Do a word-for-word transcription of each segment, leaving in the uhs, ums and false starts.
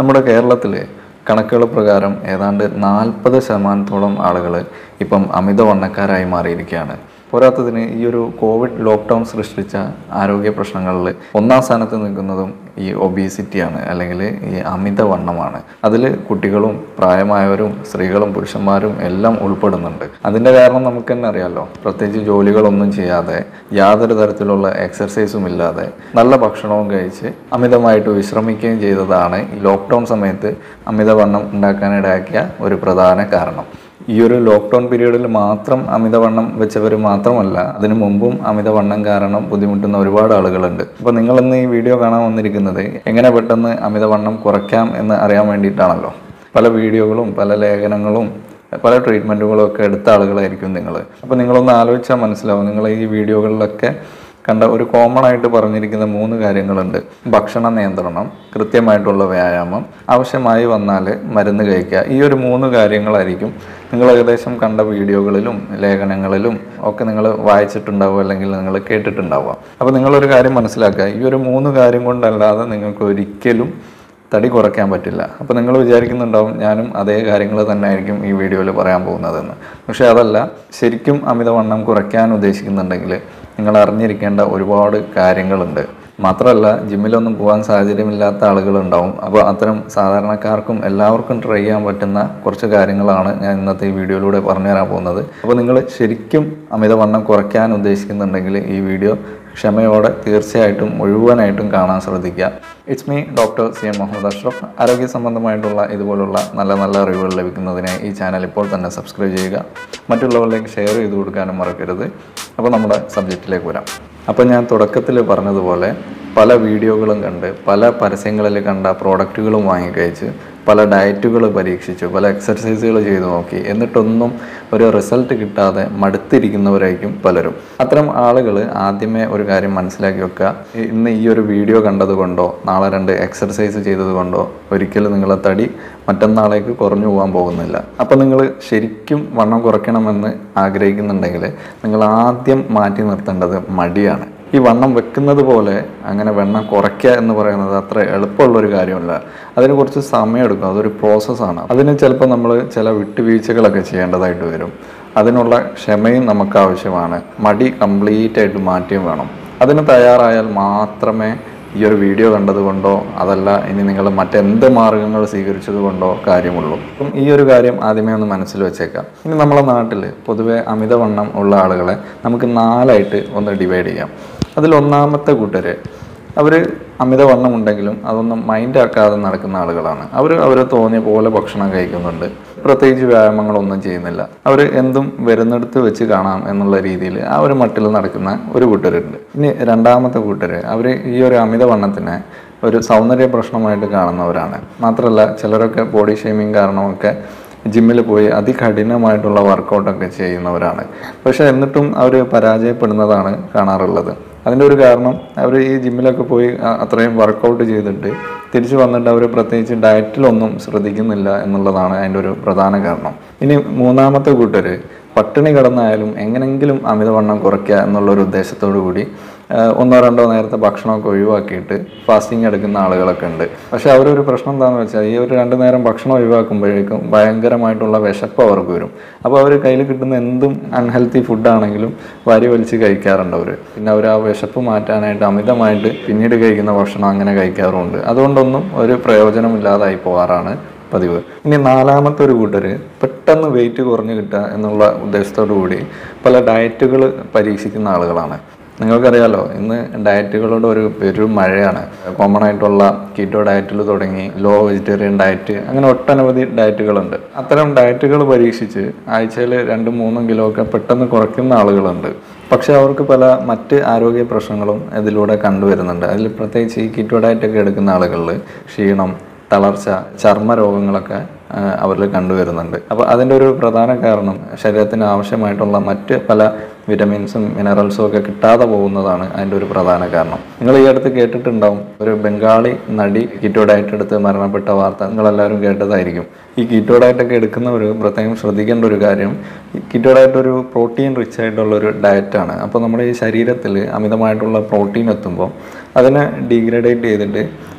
നമ്മുടെ കേരളത്തിൽ കണക്കുകൾ പ്രകാരം ഏതാണ്ട് നാൽപ്പത് ശതമാനത്തോളം ആളുകൾ ഇപ്പം അമിതവണ്ണക്കാരായി മാറിയിരിക്കുകയാണ്. പോരാത്തതിന് ഈ ഒരു കോവിഡ് ലോക്ക്ഡൗൺ സൃഷ്ടിച്ച ആരോഗ്യ പ്രശ്നങ്ങളിൽ ഒന്നാം സ്ഥാനത്ത് നിൽക്കുന്നതും ഈ ഒബീസിറ്റിയാണ്, അല്ലെങ്കിൽ ഈ അമിതവണ്ണമാണ്. അതിൽ കുട്ടികളും പ്രായമായവരും സ്ത്രീകളും പുരുഷന്മാരും എല്ലാം ഉൾപ്പെടുന്നുണ്ട്. അതിൻ്റെ കാരണം നമുക്ക് തന്നെ അറിയാമല്ലോ. പ്രത്യേകിച്ച് ജോലികളൊന്നും ചെയ്യാതെ യാതൊരു തരത്തിലുള്ള എക്സർസൈസും ഇല്ലാതെ നല്ല ഭക്ഷണവും കഴിച്ച് അമിതമായിട്ട് വിശ്രമിക്കുകയും ചെയ്തതാണ് ഈ ലോക്ക്ഡൗൺ സമയത്ത് അമിതവണ്ണം ഉണ്ടാക്കാനിടയാക്കിയ ഒരു പ്രധാന കാരണം. ഈ ഒരു ലോക്ക്ഡൗൺ പീരീഡിൽ മാത്രം അമിതവണ്ണം വെച്ചവർ മാത്രമല്ല, അതിനു മുമ്പും അമിതവണ്ണം കാരണം ബുദ്ധിമുട്ടുന്ന ഒരുപാട് ആളുകളുണ്ട്. അപ്പോൾ നിങ്ങളിന്ന് ഈ വീഡിയോ കാണാൻ വന്നിരിക്കുന്നത് എങ്ങനെ പെട്ടെന്ന് അമിതവണ്ണം കുറയ്ക്കാം എന്ന് അറിയാൻ വേണ്ടിയിട്ടാണല്ലോ. പല വീഡിയോകളും പല ലേഖനങ്ങളും പല ട്രീറ്റ്മെൻറ്റുകളും ഒക്കെ എടുത്ത ആളുകളായിരിക്കും നിങ്ങൾ. അപ്പോൾ നിങ്ങളൊന്ന് ആലോചിച്ചാൽ മനസ്സിലാവും. നിങ്ങൾ ഈ വീഡിയോകളിലൊക്കെ കണ്ട ഒരു കോമൺ ആയിട്ട് പറഞ്ഞിരിക്കുന്ന മൂന്ന് കാര്യങ്ങളുണ്ട്. ഭക്ഷണ നിയന്ത്രണം, കൃത്യമായിട്ടുള്ള വ്യായാമം, ആവശ്യമായി വന്നാൽ മരുന്ന് കഴിക്കുക. ഈ ഒരു മൂന്ന് കാര്യങ്ങളായിരിക്കും നിങ്ങൾ ഏകദേശം കണ്ട വീഡിയോകളിലും ലേഖനങ്ങളിലും ഒക്കെ നിങ്ങൾ വായിച്ചിട്ടുണ്ടാവുക, അല്ലെങ്കിൽ നിങ്ങൾ കേട്ടിട്ടുണ്ടാവുക. അപ്പോൾ നിങ്ങളൊരു കാര്യം മനസ്സിലാക്കുക, ഈ ഒരു മൂന്ന് കാര്യം കൊണ്ടല്ലാതെ നിങ്ങൾക്ക് ഒരിക്കലും തടി കുറയ്ക്കാൻ പറ്റില്ല. അപ്പോൾ നിങ്ങൾ വിചാരിക്കുന്നുണ്ടാവും ഞാനും അതേ കാര്യങ്ങൾ തന്നെ ആയിരിക്കും ഈ വീഡിയോയിൽ പറയാൻ പോകുന്നതെന്ന്. പക്ഷേ അതല്ല. ശരിക്കും അമിതവണ്ണം കുറയ്ക്കാൻ ഉദ്ദേശിക്കുന്നുണ്ടെങ്കിൽ നിങ്ങൾ അറിഞ്ഞിരിക്കേണ്ട ഒരുപാട് കാര്യങ്ങളുണ്ട്. മാത്രമല്ല, ജിമ്മിലൊന്നും പോകാൻ സാഹചര്യമില്ലാത്ത ആളുകളുണ്ടാവും. അപ്പോൾ അത്തരം സാധാരണക്കാർക്കും എല്ലാവർക്കും ട്രൈ ചെയ്യാൻ പറ്റുന്ന കുറച്ച് കാര്യങ്ങളാണ് ഞാൻ ഇന്നത്തെ ഈ വീഡിയോയിലൂടെ പറഞ്ഞു തരാൻ പോകുന്നത്. അപ്പോൾ നിങ്ങൾ ശരിക്കും അമിതവണ്ണം കുറയ്ക്കാൻ ഉദ്ദേശിക്കുന്നുണ്ടെങ്കിൽ ഈ വീഡിയോ ക്ഷമയോടെ തീർച്ചയായിട്ടും മുഴുവനായിട്ടും കാണാൻ ശ്രദ്ധിക്കുക. It's me doctor C M Muhammad Ashraf. ആരോഗ്യ സംബന്ധമായിട്ടുള്ള ഇതുപോലുള്ള നല്ല നല്ല അറിവുകൾ ലഭിക്കുന്നതിനായി ഈ ചാനൽ ഇപ്പോൾ തന്നെ സബ്സ്ക്രൈബ് ചെയ്യുക. മറ്റുള്ളവരിലേക്ക് ഷെയർ ചെയ്ത് കൊടുക്കാനും മറക്കരുത്. അപ്പോൾ നമ്മുടെ സബ്ജക്റ്റിലേക്ക് വരാം. അപ്പോൾ ഞാൻ തുടക്കത്തിൽ പറഞ്ഞതുപോലെ പല വീഡിയോകളും കണ്ട് പല പരസ്യങ്ങളിൽ കണ്ട പ്രോഡക്റ്റുകളും വാങ്ങിക്കഴിച്ച് പല ഡയറ്റുകൾ പരീക്ഷിച്ചു, പല എക്സർസൈസുകൾ ചെയ്തു നോക്കി, എന്നിട്ടൊന്നും ഒരു റിസൾട്ട് കിട്ടാതെ മടുത്തിരിക്കുന്നവരായിരിക്കും പലരും. അത്തരം ആളുകൾ ആദ്യമേ ഒരു കാര്യം മനസ്സിലാക്കി വെക്കുക. ഇന്ന് ഈ ഒരു വീഡിയോ കണ്ടതുകൊണ്ടോ നാളെ രണ്ട് എക്സർസൈസ് ചെയ്തതുകൊണ്ടോ ഒരിക്കലും നിങ്ങളെ തടി മറ്റന്നാളേക്ക് കുറഞ്ഞു പോകാൻ പോകുന്നില്ല. അപ്പോൾ നിങ്ങൾ ശരിക്കും വണ്ണം കുറയ്ക്കണമെന്ന് ആഗ്രഹിക്കുന്നുണ്ടെങ്കിൽ നിങ്ങൾ ആദ്യം മാറ്റി നിർത്തേണ്ടത് മടിയാണ്. ഈ വണ്ണം വെക്കുന്നത് പോലെ അങ്ങനെ വണ്ണം കുറയ്ക്കുക എന്ന് പറയുന്നത് അത്ര എളുപ്പമുള്ളൊരു കാര്യമല്ല. അതിന് കുറച്ച് സമയമെടുക്കും. അതൊരു പ്രോസസ്സാണ്. അതിന് ചിലപ്പോൾ നമ്മൾ ചില വിട്ടുവീഴ്ചകളൊക്കെ ചെയ്യേണ്ടതായിട്ട് വരും. അതിനുള്ള ക്ഷമയും നമുക്ക് ആവശ്യമാണ്. മടി കംപ്ലീറ്റ് ആയിട്ട് മാറ്റിയും വേണം. അതിന് തയ്യാറായാൽ മാത്രമേ ഈ ഒരു വീഡിയോ കണ്ടതുകൊണ്ടോ അതല്ല ഇനി നിങ്ങൾ മറ്റെന്ത് മാർഗങ്ങൾ സ്വീകരിച്ചത് കൊണ്ടോ കാര്യമുള്ളൂ. അപ്പം ഈ ഒരു കാര്യം ആദ്യമേ ഒന്ന് മനസ്സിൽ വെച്ചേക്കാം. ഇനി നമ്മളെ നാട്ടിൽ പൊതുവെ അമിതവണ്ണം ഉള്ള ആളുകളെ നമുക്ക് നാലായിട്ട് ഒന്ന് ഡിവൈഡ് ചെയ്യാം. അതിൽ ഒന്നാമത്തെ കൂട്ടർ അവർ അമിതവണ്ണം ഉണ്ടെങ്കിലും അതൊന്നും മൈൻഡ് ആക്കാതെ നടക്കുന്ന ആളുകളാണ്. അവർ അവർ തോന്നിയ പോലെ ഭക്ഷണം കഴിക്കുന്നുണ്ട്, പ്രത്യേകിച്ച് വ്യായാമങ്ങളൊന്നും ചെയ്യുന്നില്ല. അവർ എന്തും വരുന്നിടത്ത് വെച്ച് കാണാം എന്നുള്ള രീതിയിൽ ആ ഒരു മട്ടിൽ നടക്കുന്ന ഒരു കൂട്ടരുണ്ട്. ഇനി രണ്ടാമത്തെ കൂട്ടർ അവർ ഈ ഒരു അമിതവണ്ണത്തിനെ ഒരു സൗന്ദര്യ പ്രശ്നമായിട്ട് കാണുന്നവരാണ്. മാത്രമല്ല ചിലരൊക്കെ ബോഡി ഷേമിങ് കാരണമൊക്കെ ജിമ്മിൽ പോയി അതികഠിനമായിട്ടുള്ള വർക്കൗട്ടൊക്കെ ചെയ്യുന്നവരാണ്. പക്ഷേ എന്നിട്ടും അവർ പരാജയപ്പെടുന്നതാണ് കാണാറുള്ളത്. അതിൻ്റെ ഒരു കാരണം അവർ ഈ ജിമ്മിലൊക്കെ പോയി അത്രയും വർക്കൗട്ട് ചെയ്തിട്ട് തിരിച്ചു വന്നിട്ട് അവർ പ്രത്യേകിച്ച് ഡയറ്റിലൊന്നും ശ്രദ്ധിക്കുന്നില്ല എന്നുള്ളതാണ് അതിൻ്റെ ഒരു പ്രധാന കാരണം. ഇനി മൂന്നാമത്തെ കൂട്ടർ പട്ടിണി കിടന്നായാലും എങ്ങനെങ്കിലും അമിതവണ്ണം കുറയ്ക്കുക എന്നുള്ളൊരു ഉദ്ദേശത്തോടു കൂടി ഒന്നോ രണ്ടോ നേരത്തെ ഭക്ഷണമൊക്കെ ഒഴിവാക്കിയിട്ട് ഫാസ്റ്റിംഗ് എടുക്കുന്ന ആളുകളൊക്കെ ഉണ്ട്. പക്ഷെ അവരൊരു പ്രശ്നം എന്താണെന്ന് വെച്ചാൽ ഈ ഒരു രണ്ട് നേരം ഭക്ഷണം ഒഴിവാക്കുമ്പോഴേക്കും ഭയങ്കരമായിട്ടുള്ള വിശപ്പ് അവർക്ക് വരും. അപ്പോൾ അവർ കയ്യിൽ കിട്ടുന്ന എന്തും അൺഹെൽത്തി ഫുഡാണെങ്കിലും വാരി വലിച്ച് കഴിക്കാറുണ്ട് അവർ. പിന്നെ അവർ ആ വിശപ്പ് മാറ്റാനായിട്ട് അമിതമായിട്ട് പിന്നീട് കഴിക്കുന്ന ഭക്ഷണം അങ്ങനെ കഴിക്കാറുമുണ്ട്. അതുകൊണ്ടൊന്നും ഒരു പ്രയോജനമില്ലാതായി പോകാറാണ് പതിവ്. ഇനി നാലാമത്തെ ഒരു കൂട്ടർ പെട്ടെന്ന് വെയിറ്റ് കുറഞ്ഞു കിട്ടുക എന്നുള്ള ഉദ്ദേശത്തോടു കൂടി പല ഡയറ്റുകൾ പരീക്ഷിക്കുന്ന ആളുകളാണ്. നിങ്ങൾക്കറിയാലോ, ഇന്ന് ഡയറ്റുകളുടെ ഒരു ഒരു മഴയാണ്. കോമൺ ആയിട്ടുള്ള കീറ്റോ ഡയറ്റിൽ തുടങ്ങി ലോ വെജിറ്റേറിയൻ ഡയറ്റ്, അങ്ങനെ ഒട്ടനവധി ഡയറ്റുകളുണ്ട്. അത്തരം ഡയറ്റുകൾ പരീക്ഷിച്ച് ആഴ്ചയിൽ രണ്ടും മൂന്നും കിലോ ഒക്കെ പെട്ടെന്ന് കുറയ്ക്കുന്ന ആളുകളുണ്ട്. പക്ഷേ അവർക്ക് പല മറ്റ് ആരോഗ്യ പ്രശ്നങ്ങളും ഇതിലൂടെ കണ്ടുവരുന്നുണ്ട്. അതിൽ പ്രത്യേകിച്ച് ഈ കീറ്റോ ഡയറ്റൊക്കെ എടുക്കുന്ന ആളുകളിൽ ക്ഷീണം, തളർച്ച, ചർമ്മ രോഗങ്ങളൊക്കെ അവരിൽ കണ്ടുവരുന്നുണ്ട്. അപ്പോൾ അതിൻ്റെ ഒരു പ്രധാന കാരണം ശരീരത്തിന് ആവശ്യമായിട്ടുള്ള മറ്റ് പല വിറ്റമിൻസും മിനറൽസും ഒക്കെ കിട്ടാതെ പോകുന്നതാണ് അതിൻ്റെ ഒരു പ്രധാന കാരണം. നിങ്ങൾ ഈ അടുത്ത് കേട്ടിട്ടുണ്ടാവും, ഒരു ബംഗാളി നടി കീറ്റോ ഡയറ്റ് എടുത്ത് മരണപ്പെട്ട വാർത്ത നിങ്ങളെല്ലാവരും കേട്ടതായിരിക്കും. ഈ കീറ്റോ ഡയറ്റൊക്കെ എടുക്കുന്നവർ പ്രത്യേകം ശ്രദ്ധിക്കേണ്ട ഒരു കാര്യം, കീറ്റോ ഡയറ്റ് ഒരു പ്രോട്ടീൻ റിച്ച് ആയിട്ടുള്ളൊരു ഡയറ്റാണ്. അപ്പോൾ നമ്മുടെ ഈ ശരീരത്തിൽ അമിതമായിട്ടുള്ള പ്രോട്ടീൻ എത്തുമ്പോൾ അതിനെ ഡീഗ്രഡേറ്റ് ചെയ്തിട്ട്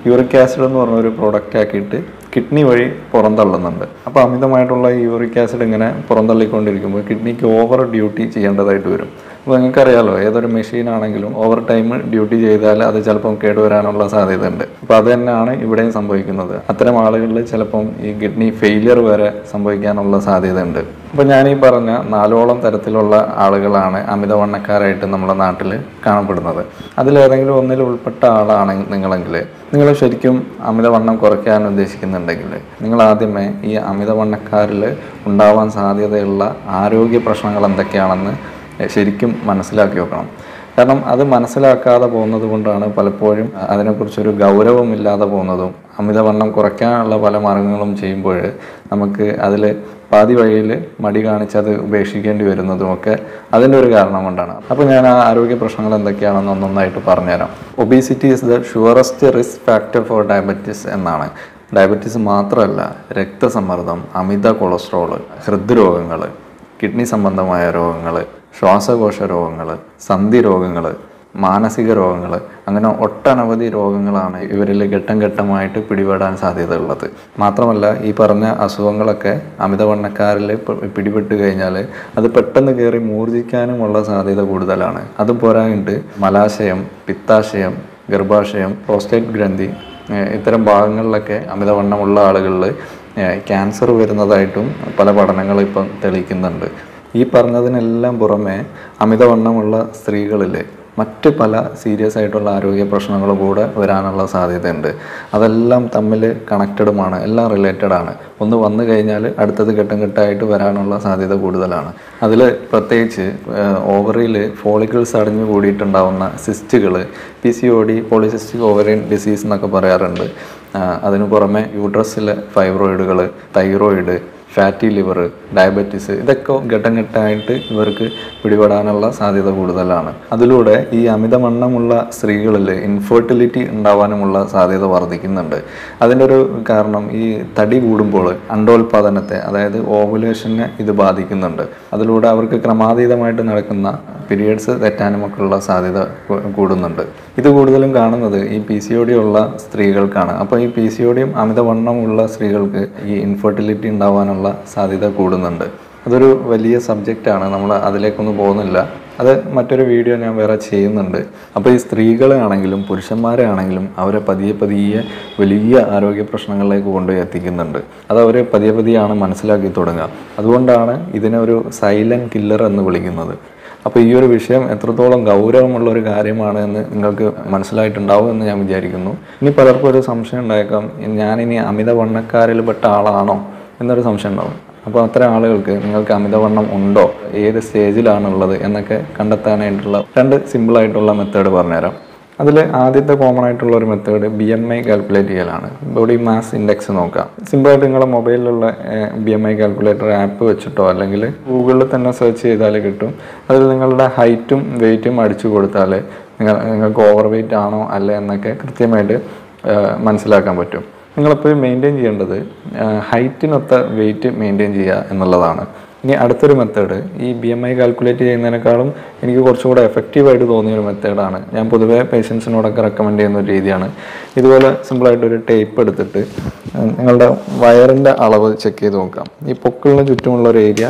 യൂറിക് ആസിഡ് എന്ന് പറഞ്ഞ ഒരു പ്രോഡക്റ്റ് ആക്കിയിട്ട് കിഡ്നി വഴി പുറന്തള്ളുന്നുണ്ട്. അപ്പോൾ അമിതമായിട്ടുള്ള ഈ യൂറിക് ആസിഡ് ഇങ്ങനെ പുറന്തള്ളിക്കൊണ്ടിരിക്കുമ്പോൾ കിഡ്നിക്ക് ഓവർ ഡ്യൂട്ടി ചെയ്യേണ്ടതായിട്ട് വരും. അപ്പോൾ നിങ്ങൾക്കറിയാലോ, ഏതൊരു മെഷീൻ ആണെങ്കിലും ഓവർ ടൈം ഡ്യൂട്ടി ചെയ്താൽ അത് ചിലപ്പം കേടുവരാനുള്ള സാധ്യത ഉണ്ട്. അപ്പോൾ അത് തന്നെയാണ് ഇവിടെയും സംഭവിക്കുന്നത്. അത്തരം ആളുകളിൽ ചിലപ്പം ഈ കിഡ്നി ഫെയിലിയർ വരെ സംഭവിക്കാനുള്ള സാധ്യത ഉണ്ട്. അപ്പോൾ ഞാൻ ഈ പറഞ്ഞ നാലോളം തരത്തിലുള്ള ആളുകളാണ് അമിതവണ്ണക്കാരായിട്ട് നമ്മുടെ നാട്ടിൽ കാണപ്പെടുന്നത്. അതിലേതെങ്കിലും ഒന്നിൽ ഉൾപ്പെട്ട ആളാണ് നിങ്ങളെങ്കിൽ, നിങ്ങൾ ശരിക്കും അമിതവണ്ണം കുറയ്ക്കാൻ ഉദ്ദേശിക്കുന്നുണ്ടെങ്കിൽ നിങ്ങൾ ആദ്യമേ ഈ അമിതവണ്ണക്കാരിൽ ഉണ്ടാവാൻ സാധ്യതയുള്ള ആരോഗ്യ പ്രശ്നങ്ങൾ എന്തൊക്കെയാണെന്ന് ശരിക്കും മനസ്സിലാക്കി വെക്കണം. കാരണം അത് മനസ്സിലാക്കാതെ പോകുന്നത് കൊണ്ടാണ് പലപ്പോഴും അതിനെക്കുറിച്ചൊരു ഗൗരവമില്ലാതെ പോകുന്നതും അമിതവണ്ണം കുറയ്ക്കാനുള്ള പല മാർഗങ്ങളും ചെയ്യുമ്പോൾ നമുക്ക് അതിൽ പാതി വഴിയിൽ മടി കാണിച്ചത് ഉപേക്ഷിക്കേണ്ടി വരുന്നതും ഒക്കെ അതിൻ്റെ ഒരു കാരണം കൊണ്ടാണ്. അപ്പോൾ ഞാൻ ആ ആരോഗ്യ പ്രശ്നങ്ങൾ എന്തൊക്കെയാണെന്ന് ഒന്നൊന്നായിട്ട് പറഞ്ഞുതരാം. Obesity is the surest risk factor for diabetes എന്നാണ്. ഡയബറ്റീസ് മാത്രമല്ല, രക്തസമ്മർദ്ദം, അമിത കൊളസ്ട്രോള്, ഹൃദ്രോഗങ്ങൾ, കിഡ്നി സംബന്ധമായ രോഗങ്ങൾ, ശ്വാസകോശ രോഗങ്ങൾ, സന്ധി രോഗങ്ങൾ, മാനസിക രോഗങ്ങൾ, അങ്ങനെ ഒട്ടനവധി രോഗങ്ങളാണ് ഇവരിൽ ഘട്ടം ഘട്ടമായിട്ട് പിടിപെടാൻ സാധ്യതയുള്ളത്. മാത്രമല്ല, ഈ പറഞ്ഞ അസുഖങ്ങളൊക്കെ അമിതവണ്ണക്കാരിൽ പിടിപെട്ട് കഴിഞ്ഞാൽ അത് പെട്ടെന്ന് കയറി മൂർജിക്കാനുമുള്ള സാധ്യത കൂടുതലാണ്. അതും പോരായിട്ട് മലാശയം, പിത്താശയം, ഗർഭാശയം, പ്രോസ്റ്റേറ്റ് ഗ്രന്ഥി, ഇത്തരം ഭാഗങ്ങളിലൊക്കെ അമിതവണ്ണമുള്ള ആളുകളിൽ ക്യാൻസർ വരുന്നതായിട്ടും പല പഠനങ്ങൾ ഇപ്പം തെളിയിക്കുന്നുണ്ട്. ഈ പറഞ്ഞതിനെല്ലാം പുറമെ അമിതവണ്ണമുള്ള സ്ത്രീകളിൽ മറ്റ് പല സീരിയസ് ആയിട്ടുള്ള ആരോഗ്യ പ്രശ്നങ്ങൾ കൂടെ വരാനുള്ള സാധ്യതയുണ്ട്. അതെല്ലാം തമ്മിൽ കണക്റ്റഡുമാണ്, എല്ലാം റിലേറ്റഡ് ആണ്. ഒന്ന് വന്നു കഴിഞ്ഞാൽ അടുത്തത് ഘട്ടം ഘട്ടമായിട്ട് വരാനുള്ള സാധ്യത കൂടുതലാണ്. അതിൽ പ്രത്യേകിച്ച് ഓവറിയിൽ ഫോളിക്കിൾസ് അടിഞ്ഞു കൂടിയിട്ടുണ്ടാവുന്ന സിസ്റ്റുകൾ, P C O D, polycystic ovarian disease എന്നൊക്കെ പറയാറുണ്ട്. അതിനു പുറമെ യൂട്രസിലെ ഫൈബ്രോയിഡുകൾ, തൈറോയിഡ്, ഫാറ്റി ലിവർ, ഡയബറ്റീസ്, ഇതൊക്കെ ഘട്ടം ഘട്ടമായിട്ട് ഇവർക്ക് പിടിപെടാനുള്ള സാധ്യത കൂടുതലാണ്. അതിലൂടെ ഈ അമിതവണ്ണമുള്ള സ്ത്രീകളിൽ ഇൻഫെർട്ടിലിറ്റി ഉണ്ടാവാനുമുള്ള സാധ്യത വർദ്ധിക്കുന്നുണ്ട്. അതിൻ്റെ ഒരു കാരണം ഈ തടി കൂടുമ്പോൾ അണ്ടോൽപാദനത്തെ, അതായത് ഓവുലേഷനെ ഇത് ബാധിക്കുന്നുണ്ട്. അതിലൂടെ അവർക്ക് ക്രമാതീതമായിട്ട് നടക്കുന്ന പീരിയഡ്സ് തെറ്റാനുമൊക്കെയുള്ള സാധ്യത കൂടുന്നുണ്ട്. ഇത് കൂടുതലും കാണുന്നത് ഈ പി സി ഒ ഡി ഉള്ള സ്ത്രീകൾക്കാണ്. അപ്പോൾ ഈ പി സി ഒ ഡിയും അമിതവണ്ണമുള്ള സ്ത്രീകൾക്ക് ഈ ഇൻഫെർട്ടിലിറ്റി ഉണ്ടാവാനുള്ള സാധ്യത കൂടുന്നുണ്ട്. അതൊരു വലിയ സബ്ജക്റ്റാണ്, നമ്മൾ അതിലേക്കൊന്നും പോകുന്നില്ല. അത് മറ്റൊരു വീഡിയോ ഞാൻ വേറെ ചെയ്യുന്നുണ്ട്. അപ്പോൾ ഈ സ്ത്രീകളെ ആണെങ്കിലും പുരുഷന്മാരെ ആണെങ്കിലും അവരെ പതിയെ പതിയെ വലിയ ആരോഗ്യ പ്രശ്നങ്ങളിലേക്ക് കൊണ്ടുപോയി എത്തിക്കുന്നുണ്ട്. അത് അവർ പതിയെ പതിയാണ് മനസ്സിലാക്കി തുടങ്ങുക. അതുകൊണ്ടാണ് ഇതിനെ ഒരു സൈലൻറ്റ് കില്ലർ എന്ന് വിളിക്കുന്നത്. അപ്പോൾ ഈ ഒരു വിഷയം എത്രത്തോളം ഗൗരവമുള്ള ഒരു കാര്യമാണ് എന്ന് നിങ്ങൾക്ക് മനസ്സിലായിട്ടുണ്ടാവും എന്ന് ഞാൻ വിചാരിക്കുന്നു. ഇനി പലർക്കും ഒരു സംശയം ഉണ്ടായേക്കാം, ഞാനിനി അമിതവണ്ണക്കാരിൽ പെട്ട ആളാണോ എന്നൊരു സംശയം ഉണ്ടാവും. അപ്പോൾ അത്തരം ആളുകൾക്ക് നിങ്ങൾക്ക് അമിതവണ്ണം ഉണ്ടോ, ഏത് സ്റ്റേജിലാണുള്ളത് എന്നൊക്കെ കണ്ടെത്താനായിട്ടുള്ള രണ്ട് സിമ്പിളായിട്ടുള്ള മെത്തേഡ് പറഞ്ഞുതരാം. അതിൽ ആദ്യത്തെ കോമൺ ആയിട്ടുള്ള ഒരു method B M I calculate ചെയ്യലാണ്. ബോഡി മാസ് ഇൻഡെക്സ് നോക്കാം. സിമ്പിളായിട്ട് നിങ്ങളുടെ മൊബൈലിലുള്ള B M I calculator app വെച്ചിട്ടോ അല്ലെങ്കിൽ ഗൂഗിളിൽ തന്നെ സെർച്ച് ചെയ്താൽ കിട്ടും. അതിൽ നിങ്ങളുടെ ഹൈറ്റും വെയ്റ്റും അടിച്ചു കൊടുത്താൽ നിങ്ങൾ നിങ്ങൾക്ക് ഓവർ വെയ്റ്റ് ആണോ അല്ലേ എന്നൊക്കെ കൃത്യമായിട്ട് മനസ്സിലാക്കാൻ പറ്റും. നിങ്ങളെപ്പോഴും മെയിൻറ്റെയിൻ ചെയ്യേണ്ടത് ഹൈറ്റിനൊത്ത വെയ്റ്റ് മെയിൻറ്റെയിൻ ചെയ്യുക എന്നുള്ളതാണ്. ഇനി അടുത്തൊരു മെത്തേഡ്, ഈ ബി എം ഐ കാൽക്കുലേറ്റ് ചെയ്യുന്നതിനേക്കാളും എനിക്ക് കുറച്ചുകൂടെ എഫക്റ്റീവായിട്ട് തോന്നിയൊരു മെത്തേഡാണ്. ഞാൻ പൊതുവേ പേഷ്യൻസിനോടൊക്കെ റെക്കമെൻഡ് ചെയ്യുന്ന ഒരു രീതിയാണ്. ഇതുപോലെ സിമ്പിളായിട്ടൊരു ടേപ്പ് എടുത്തിട്ട് നിങ്ങളുടെ വയറിൻ്റെ അളവ് ചെക്ക് ചെയ്ത് നോക്കാം. ഈ പൊക്കിളിന് ചുറ്റുമുള്ള ഒരു ഏരിയ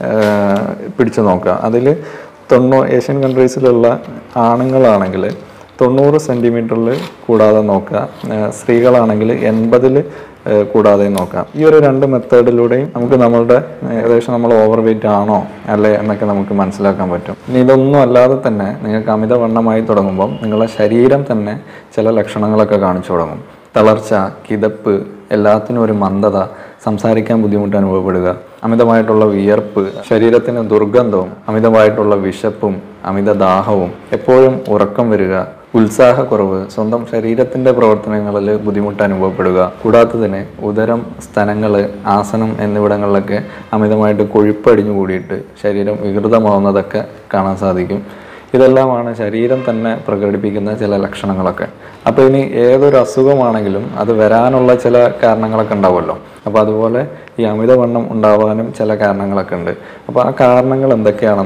പിടിച്ച് നോക്കുക. അതിൽ തൊണ്ണൂ ഏഷ്യൻ കൺട്രീസിലുള്ള ആണുങ്ങളാണെങ്കിൽ തൊണ്ണൂറ് സെൻറ്റിമീറ്ററിൽ കൂടാതെ നോക്കുക, സ്ത്രീകളാണെങ്കിൽ എൺപതിൽ കൂടാതെ നോക്കാം. ഈ ഒരു രണ്ട് മെത്തേഡിലൂടെയും നമുക്ക് നമ്മളുടെ ഏകദേശം നമ്മൾ ഓവർ വെയ്റ്റ് ആണോ അല്ലേ എന്നൊക്കെ നമുക്ക് മനസ്സിലാക്കാൻ പറ്റും. ഇനി ഇതൊന്നും അല്ലാതെ തന്നെ നിങ്ങൾക്ക് അമിതവണ്ണമായി തുടങ്ങുമ്പം നിങ്ങളുടെ ശരീരം തന്നെ ചില ലക്ഷണങ്ങളൊക്കെ കാണിച്ചു തുടങ്ങും. തളർച്ച, കിതപ്പ്, എല്ലാത്തിനും ഒരു മന്ദത, സംസാരിക്കാൻ ബുദ്ധിമുട്ട് അനുഭവപ്പെടുക, അമിതമായിട്ടുള്ള വിയർപ്പ്, ശരീരത്തിന് ദുർഗന്ധവും, അമിതമായിട്ടുള്ള വിശപ്പും അമിത ദാഹവും, എപ്പോഴും ഉറക്കം വരിക, ഉത്സാഹക്കുറവ്, സ്വന്തം ശരീരത്തിൻ്റെ പ്രവർത്തനങ്ങളിൽ ബുദ്ധിമുട്ട് അനുഭവപ്പെടുക. കൂടാത്തതിന് ഉദരം, സ്തനങ്ങൾ, ആസനം എന്നിവിടങ്ങളിലൊക്കെ അമിതമായിട്ട് കൊഴുപ്പടിഞ്ഞു കൂടിയിട്ട് ശരീരം വികൃതമാവുന്നതൊക്കെ കാണാൻ സാധിക്കും. ഇതെല്ലാമാണ് ശരീരം തന്നെ പ്രകടിപ്പിക്കുന്ന ചില ലക്ഷണങ്ങളൊക്കെ. അപ്പോൾ ഇനി ഏതൊരു അസുഖമാണെങ്കിലും അത് വരാനുള്ള ചില കാരണങ്ങളൊക്കെ ഉണ്ടാവുമല്ലോ. അപ്പോൾ അതുപോലെ ഈ അമിതവണ്ണം ഉണ്ടാവാനും ചില കാരണങ്ങളൊക്കെ ഉണ്ട്. അപ്പോൾ ആ കാരണങ്ങൾ എന്തൊക്കെയാണെന്നും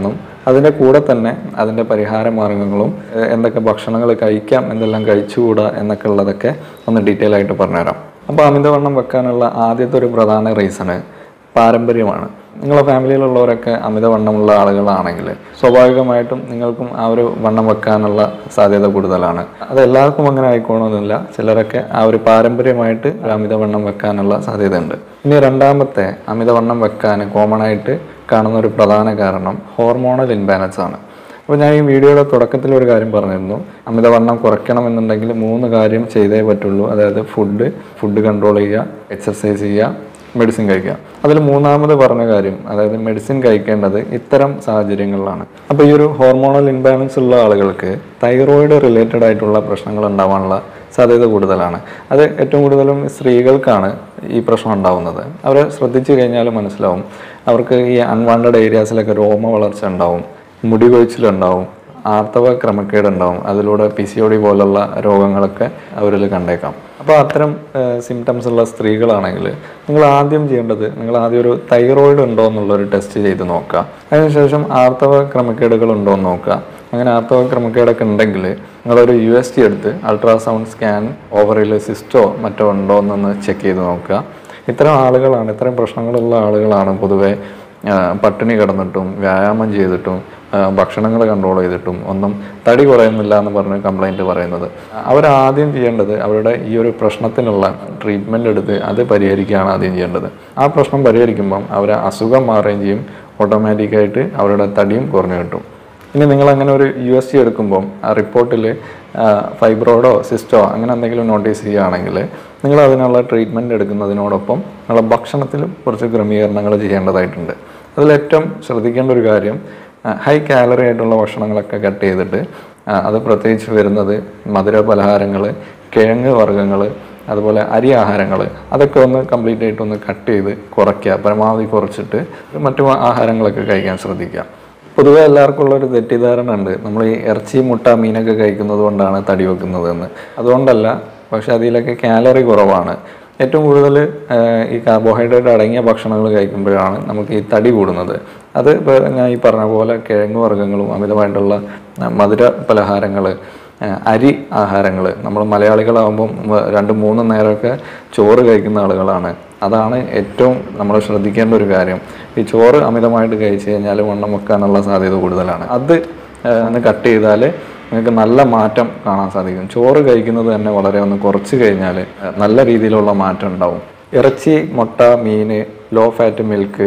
അതിൻ്റെ കൂടെ തന്നെ അതിൻ്റെ പരിഹാര മാർഗങ്ങളും എന്തൊക്കെ ഭക്ഷണങ്ങൾ കഴിക്കാം, എന്തെല്ലാം കഴിച്ചുകൂടാ എന്നൊക്കെ ഉള്ളതൊക്കെ ഒന്ന് ഡീറ്റെയിൽ ആയിട്ട് പറഞ്ഞുതരാം. അപ്പോൾ അമിതവണ്ണം വെക്കാനുള്ള ആദ്യത്തെ ഒരു പ്രധാന റീസണ് പാരമ്പര്യമാണ്. നിങ്ങളുടെ ഫാമിലിയിലുള്ളവരൊക്കെ അമിതവണ്ണമുള്ള ആളുകളാണെങ്കിൽ സ്വാഭാവികമായിട്ടും നിങ്ങൾക്കും ആ ഒരു വണ്ണം വെക്കാനുള്ള സാധ്യത കൂടുതലാണ്. അത് എല്ലാവർക്കും അങ്ങനെ ആയിക്കോണമെന്നില്ല. ചിലരൊക്കെ ആ ഒരു പാരമ്പര്യമായിട്ട് അമിതവണ്ണം വെക്കാനുള്ള സാധ്യതയുണ്ട്. ഇനി രണ്ടാമത്തെ അമിതവണ്ണം വെക്കാൻ കോമൺ ആയിട്ട് കാണുന്ന ഒരു പ്രധാന കാരണം ഹോർമോണൽ ഇംബാലൻസ് ആണ്. അപ്പോൾ ഞാൻ ഈ വീഡിയോയുടെ തുടക്കത്തിൽ ഒരു കാര്യം പറഞ്ഞിരുന്നു, അമിതവണ്ണം കുറയ്ക്കണമെന്നുണ്ടെങ്കിൽ മൂന്ന് കാര്യം ചെയ്തേ പറ്റുള്ളൂ. അതായത് ഫുഡ് ഫുഡ് കൺട്രോൾ ചെയ്യുക, എക്സർസൈസ് ചെയ്യുക, മെഡിസിൻ കഴിക്കുക. അതിൽ മൂന്നാമത് പറഞ്ഞ കാര്യം, അതായത് മെഡിസിൻ കഴിക്കേണ്ടത് ഇത്തരം സാഹചര്യങ്ങളിലാണ്. അപ്പോൾ ഈ ഒരു ഹോർമോണൽ ഇംബാലൻസ് ഉള്ള ആളുകൾക്ക് തൈറോയിഡ് റിലേറ്റഡ് ആയിട്ടുള്ള പ്രശ്നങ്ങൾ ഉണ്ടാവാനുള്ള സാധ്യത കൂടുതലാണ്. അത് ഏറ്റവും കൂടുതലും സ്ത്രീകൾക്കാണ് ഈ പ്രശ്നം ഉണ്ടാവുന്നത്. അവരെ ശ്രദ്ധിച്ചു കഴിഞ്ഞാൽ മനസ്സിലാവും, അവർക്ക് ഈ അൺവാണ്ടഡ് ഏരിയാസിലൊക്കെ രോമ വളർച്ച ഉണ്ടാവും, മുടി കൊഴിച്ചിലുണ്ടാവും, ആർത്തവ ക്രമക്കേടുണ്ടാവും. അതിലൂടെ പി സി ഒ ഡി പോലുള്ള രോഗങ്ങളൊക്കെ അവരിൽ കണ്ടേക്കാം. അപ്പോൾ അത്തരം സിംറ്റംസ് ഉള്ള സ്ത്രീകളാണെങ്കിൽ നിങ്ങൾ ആദ്യം ചെയ്യേണ്ടത്, നിങ്ങൾ ആദ്യം ഒരു തൈറോയിഡ് ഉണ്ടോ എന്നുള്ളൊരു ടെസ്റ്റ് ചെയ്ത് നോക്കുക. അതിനുശേഷം ആർത്തവ ക്രമക്കേടുകൾ ഉണ്ടോ എന്ന് നോക്കുക. അങ്ങനെ ആർത്തവ ക്രമക്കേടൊക്കെ ഉണ്ടെങ്കിൽ നിങ്ങളൊരു യു എസ് ടി എടുത്ത് അൾട്രാസൗണ്ട് സ്കാൻ ഓവറിൽ സിസ്റ്റോ മറ്റോ ഉണ്ടോ എന്നൊന്ന് ചെക്ക് ചെയ്ത് നോക്കുക. ഇത്തരം ആളുകളാണ്, ഇത്തരം പ്രശ്നങ്ങളുള്ള ആളുകളാണ് പൊതുവെ പട്ടിണി കിടന്നിട്ടും വ്യായാമം ചെയ്തിട്ടും ഭക്ഷണങ്ങൾ കൺട്രോൾ ചെയ്തിട്ടും ഒന്നും തടി കുറയുന്നില്ല എന്ന് പറഞ്ഞ് കംപ്ലൈൻറ്റ് പറയുന്നത്. അവരാദ്യം ചെയ്യേണ്ടത് അവരുടെ ഈ ഒരു പ്രശ്നത്തിനുള്ള ട്രീറ്റ്മെൻറ്റ് എടുത്ത് അത് പരിഹരിക്കുകയാണ് ആദ്യം ചെയ്യേണ്ടത്. ആ പ്രശ്നം പരിഹരിക്കുമ്പം അവരെ അസുഖം മാറുകയും ചെയ്യും, ഓട്ടോമാറ്റിക്കായിട്ട് അവരുടെ തടിയും കുറഞ്ഞു കിട്ടും. ഇനി നിങ്ങളങ്ങനെ ഒരു യു എസ് ടി എടുക്കുമ്പം ആ റിപ്പോർട്ടിൽ ഫൈബ്രോയിഡോ സിസ്റ്റോ അങ്ങനെ എന്തെങ്കിലും നോട്ടീസ് ചെയ്യുകയാണെങ്കിൽ നിങ്ങൾ അതിനുള്ള ട്രീറ്റ്മെൻറ്റ് എടുക്കുന്നതിനോടൊപ്പം നിങ്ങളുടെ ഭക്ഷണത്തിലും കുറച്ച് ക്രമീകരണങ്ങൾ ചെയ്യേണ്ടതായിട്ടുണ്ട്. അതിലേറ്റവും ശ്രദ്ധിക്കേണ്ട ഒരു കാര്യം, ഹൈ കാലറി ആയിട്ടുള്ള ഭക്ഷണങ്ങളൊക്കെ കട്ട് ചെയ്തിട്ട്, അത് പ്രത്യേകിച്ച് വരുന്നത് മധുര പലഹാരങ്ങൾ, കിഴങ്ങ് വർഗ്ഗങ്ങൾ, അതുപോലെ അരി ആഹാരങ്ങൾ, അതൊക്കെ ഒന്ന് കംപ്ലീറ്റ് ആയിട്ടൊന്ന് കട്ട് ചെയ്ത് കുറയ്ക്കുക. പരമാവധി കുറച്ചിട്ട് മറ്റു ആഹാരങ്ങളൊക്കെ കഴിക്കാൻ ശ്രദ്ധിക്കുക. പൊതുവെ എല്ലാവർക്കും ഉള്ളൊരു തെറ്റിദ്ധാരണ ഉണ്ട്, നമ്മൾ ഈ ഇറച്ചി മുട്ട മീനൊക്കെ കഴിക്കുന്നത് കൊണ്ടാണ് തടി വെക്കുന്നതെന്ന്. അതുകൊണ്ടല്ല, പക്ഷെ അതിലൊക്കെ കാലറി കുറവാണ്. ഏറ്റവും കൂടുതൽ ഈ കാർബോഹൈഡ്രേറ്റ് അടങ്ങിയ ഭക്ഷണങ്ങൾ കഴിക്കുമ്പോഴാണ് നമുക്ക് ഈ തടി കൂടുന്നത്. അത് ഇപ്പോൾ ഞാൻ ഈ പറഞ്ഞ പോലെ കിഴങ്ങ് വർഗ്ഗങ്ങളും അമിതമായിട്ടുള്ള മധുര പലഹാരങ്ങൾ, അരി ആഹാരങ്ങൾ, നമ്മൾ മലയാളികളാകുമ്പം രണ്ട് മൂന്ന് നേരമൊക്കെ ചോറ് കഴിക്കുന്ന ആളുകളാണ്. അതാണ് ഏറ്റവും നമ്മൾ ശ്രദ്ധിക്കേണ്ട ഒരു കാര്യം. ഈ ചോറ് അമിതമായിട്ട് കഴിച്ചു കഴിഞ്ഞാൽ വണ്ണം വെക്കാനുള്ള സാധ്യത കൂടുതലാണ്. അത് ഒന്ന് കട്ട് ചെയ്താൽ നിങ്ങൾക്ക് നല്ല മാറ്റം കാണാൻ സാധിക്കും. ചോറ് കഴിക്കുന്നത് തന്നെ വളരെ ഒന്ന് കുറച്ച് കഴിഞ്ഞാൽ നല്ല രീതിയിലുള്ള മാറ്റം ഉണ്ടാവും. ഇറച്ചി, മുട്ട, മീൻ, ലോ ഫാറ്റ് മിൽക്ക്,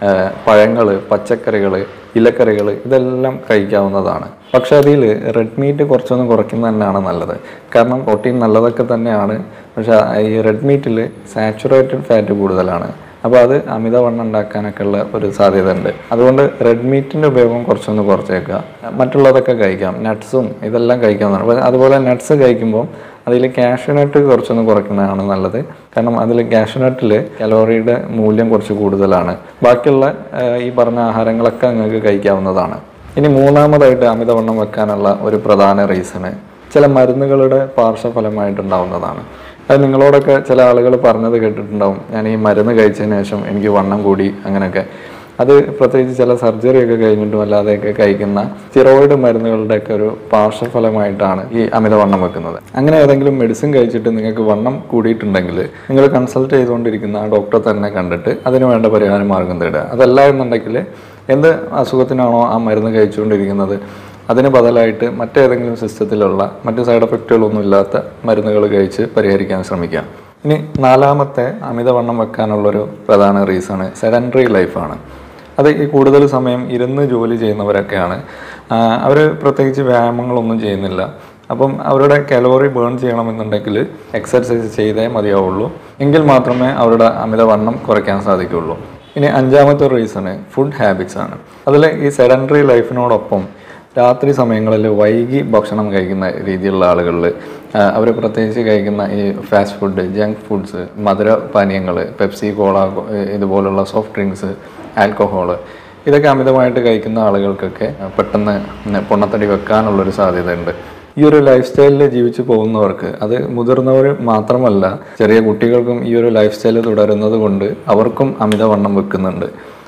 പഴങ്ങൾ, പച്ചക്കറികൾ, ഇലക്കറികൾ ഇതെല്ലാം കഴിക്കാവുന്നതാണ്. പക്ഷെ അതിൽ റെഡ് മീറ്റ് കുറച്ചൊന്ന് കുറയ്ക്കുന്നത് തന്നെയാണ് നല്ലത്. കാരണം പ്രോട്ടീൻ നല്ലതൊക്കെ തന്നെയാണ്, പക്ഷെ ഈ റെഡ് മീറ്റിൽ സാച്ചുറേറ്റഡ് ഫാറ്റ് കൂടുതലാണ്. അപ്പോൾ അത് അമിതവണ്ണം ഉണ്ടാക്കാനൊക്കെ ഉള്ള ഒരു സാധ്യത ഉണ്ട്. അതുകൊണ്ട് റെഡ് മീറ്റിൻ്റെ ഉപയോഗം കുറച്ചൊന്ന് കുറച്ചേക്കുക. മറ്റുള്ളതൊക്കെ കഴിക്കാം, നട്ട്സും ഇതെല്ലാം കഴിക്കാവുന്നതാണ്. അപ്പോൾ അതുപോലെ നട്ട്സ് കഴിക്കുമ്പോൾ അതിൽ കാഷ്യൂനട്ട് കുറച്ചൊന്ന് കുറയ്ക്കുന്നതാണ് നല്ലത്. കാരണം അതിൽ കാഷ്യൂനട്ടിൽ കലോറിയുടെ മൂല്യം കുറച്ച് കൂടുതലാണ്. ബാക്കിയുള്ള ഈ പറഞ്ഞ ആഹാരങ്ങളൊക്കെ നിങ്ങൾക്ക് കഴിക്കാവുന്നതാണ്. ഇനി മൂന്നാമതായിട്ട് അമിതവണ്ണം വെക്കാനുള്ള ഒരു പ്രധാന റീസണ് ചില മരുന്നുകളുടെ പാർശ്വഫലമായിട്ടുണ്ടാവുന്നതാണ്. അത് നിങ്ങളോടൊക്കെ ചില ആളുകൾ പറഞ്ഞത് കേട്ടിട്ടുണ്ടാവും, ഞാൻ ഈ മരുന്ന് കഴിച്ചതിന് ശേഷം എനിക്ക് വണ്ണം കൂടി അങ്ങനെയൊക്കെ. അത് പ്രത്യേകിച്ച് ചില സർജറി ഒക്കെ കഴിഞ്ഞിട്ടും അല്ലാതെയൊക്കെ കഴിക്കുന്ന സ്റ്റിറോയിഡ് മരുന്നുകളുടെയൊക്കെ ഒരു പാർശ്വഫലമായിട്ടാണ് ഈ അമിതവണ്ണം വെക്കുന്നത്. അങ്ങനെ ഏതെങ്കിലും മെഡിസിൻ കഴിച്ചിട്ട് നിങ്ങൾക്ക് വണ്ണം കൂടിയിട്ടുണ്ടെങ്കിൽ നിങ്ങൾ കൺസൾട്ട് ചെയ്തുകൊണ്ടിരിക്കുന്ന ആ ഡോക്ടറെ തന്നെ കണ്ടിട്ട് അതിന് വേണ്ട പരിഹാര മാർഗം തേടുക. അതല്ല എന്നുണ്ടെങ്കിൽ എന്ത് അസുഖത്തിനാണോ ആ മരുന്ന് കഴിച്ചുകൊണ്ടിരിക്കുന്നത് അതിന് ബദലായിട്ട് മറ്റേതെങ്കിലും സിസ്റ്റത്തിലുള്ള മറ്റ് സൈഡ് എഫക്റ്റുകളൊന്നും ഇല്ലാത്ത മരുന്നുകൾ കഴിച്ച് പരിഹരിക്കാൻ ശ്രമിക്കാം. ഇനി നാലാമത്തെ അമിതവണ്ണം വെക്കാനുള്ളൊരു പ്രധാന റീസണ് സെഡൻറ്ററി ലൈഫാണ്. അത് ഈ കൂടുതൽ സമയം ഇരുന്ന് ജോലി ചെയ്യുന്നവരൊക്കെയാണ്. അവർ പ്രത്യേകിച്ച് വ്യായാമങ്ങളൊന്നും ചെയ്യുന്നില്ല. അപ്പം അവരുടെ കലോറി ബേൺ ചെയ്യണമെന്നുണ്ടെങ്കിൽ എക്സർസൈസ് ചെയ്തേ മതിയാവുള്ളൂ. എങ്കിൽ മാത്രമേ അവരുടെ അമിതവണ്ണം കുറയ്ക്കാൻ സാധിക്കുള്ളൂ. ഇനി അഞ്ചാമത്തെ റീസണ് ഫുഡ് ഹാബിറ്റ്സ് ആണ്. അതിൽ ഈ സെഡൻറ്ററി ലൈഫിനോടൊപ്പം രാത്രി സമയങ്ങളിൽ വൈകി ഭക്ഷണം കഴിക്കുന്ന രീതിയിലുള്ള ആളുകളിൽ അവർ പ്രത്യേകിച്ച് കഴിക്കുന്ന ഈ ഫാസ്റ്റ് ഫുഡ്, ജങ്ക് ഫുഡ്സ്, മധുര പാനീയങ്ങൾ, പെപ്സി, കോള ഇതുപോലുള്ള സോഫ്റ്റ് ഡ്രിങ്ക്സ്, ആൽക്കഹോള് ഇതൊക്കെ അമിതമായിട്ട് കഴിക്കുന്ന ആളുകൾക്കൊക്കെ പെട്ടെന്ന് പൊണ്ണത്തടി വെക്കാനുള്ളൊരു സാധ്യതയുണ്ട്. ഈ ഒരു ലൈഫ് സ്റ്റൈലിൽ ജീവിച്ചു പോകുന്നവർക്ക്, അത് മുതിർന്നവർ മാത്രമല്ല ചെറിയ കുട്ടികൾക്കും ഈ ഒരു ലൈഫ് സ്റ്റൈൽ തുടരുന്നത് കൊണ്ട് അവർക്കും അമിതവണ്ണം വെക്കുന്നുണ്ട്.